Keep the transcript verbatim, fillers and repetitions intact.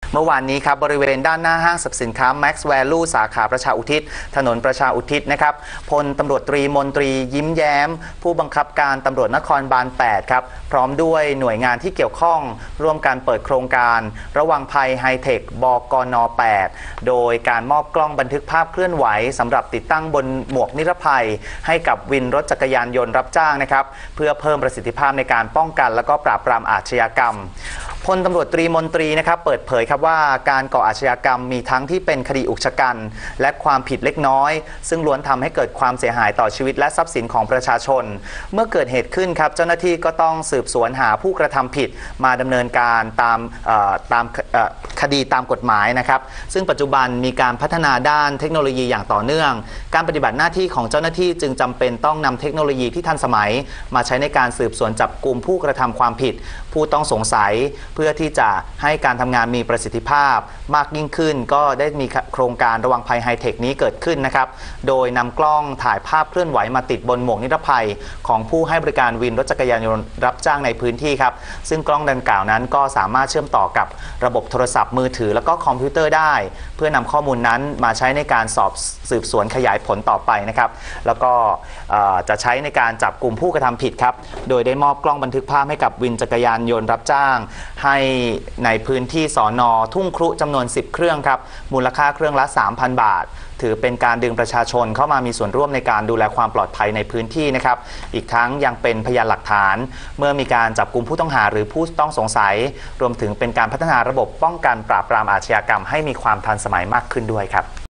เมื่อวานนี้ครับบริเวณด้านหน้าห้างสรรพสินค้า Max Value สาขาประชาอุทิศถนนประชาอุทิศนะครับพลตำรวจตรีมนตรียิ้มแย้มผู้บังคับการตำรวจนครบาลแปดครับพร้อมด้วยหน่วยงานที่เกี่ยวข้องร่วมการเปิดโครงการระวังภัยไฮเทคบกนแปดโดยการมอบกล้องบันทึกภาพเคลื่อนไหวสำหรับติดตั้งบนหมวกนิรภัยให้กับวินรถจักรยานยนต์รับจ้างนะครับเพื่อเพิ่มประสิทธิภาพในการป้องกันและก็ปราบปรามอาชญากรรมพลตำรวจตรีมนตรีนะครับเปิดเผยครับว่าการก่ออาชญากรรมมีทั้งที่เป็นคดีอุกชะกันและความผิดเล็กน้อยซึ่งล้วนทำให้เกิดความเสียหายต่อชีวิตและทรัพย์สินของประชาชนเมื่อเกิดเหตุขึ้นครับเจ้าหน้าที่ก็ต้องสืบสวนหาผู้กระทำผิดมาดำเนินการตามตามคดีตามกฎหมายนะครับซึ่งปัจจุบันมีการพัฒนาด้านเทคโนโลยีอย่างต่อเนื่องการปฏิบัติหน้าที่ของเจ้าหน้าที่จึงจำเป็นต้องนำเทคโนโลยีที่ทันสมัยมาใช้ในการสืบสวนจับกุมผู้กระทำความผิดผู้ต้องสงสัยเพื่อที่จะให้การทำงานมีประสิทธิภาพมากยิ่งขึ้นก็ได้มีโครงการระวังภัยไฮเทคนี้เกิดขึ้นนะครับโดยนำกล้องถ่ายภาพเคลื่อนไหวมาติดบนหมวกนิรภัยของผู้ให้บริการวินรถจักรยานยนต์รับจ้างในพื้นที่ครับซึ่งกล้องดังกล่าวนั้นก็สามารถเชื่อมต่อกับระบบโทรศัพท์มือถือแล้วก็คอมพิวเตอร์ได้เพื่อนำข้อมูลนั้นมาใช้ในการสอบสืบสวนขยายผลต่อไปนะครับแล้วก็จะใช้ในการจับกลุ่มผู้กระทำผิดครับโดยได้มอบกล้องบันทึกภาพให้กับวินจักรยานยนต์รับจ้างให้ในพื้นที่สน.ทุ่งครุจำนวนสิบเครื่องครับมูลค่าเครื่องละ สามพัน บาทถือเป็นการดึงประชาชนเข้ามามีส่วนร่วมในการดูแลความปลอดภัยในพื้นที่นะครับอีกทั้งยังเป็นพยานหลักฐานเมื่อมีการจับกุมผู้ต้องหาหรือผู้ต้องสงสัยรวมถึงเป็นการพัฒนาระบบป้องกันปราบปรามอาชญากรรมให้มีความทันสมัยมากขึ้นด้วยครับ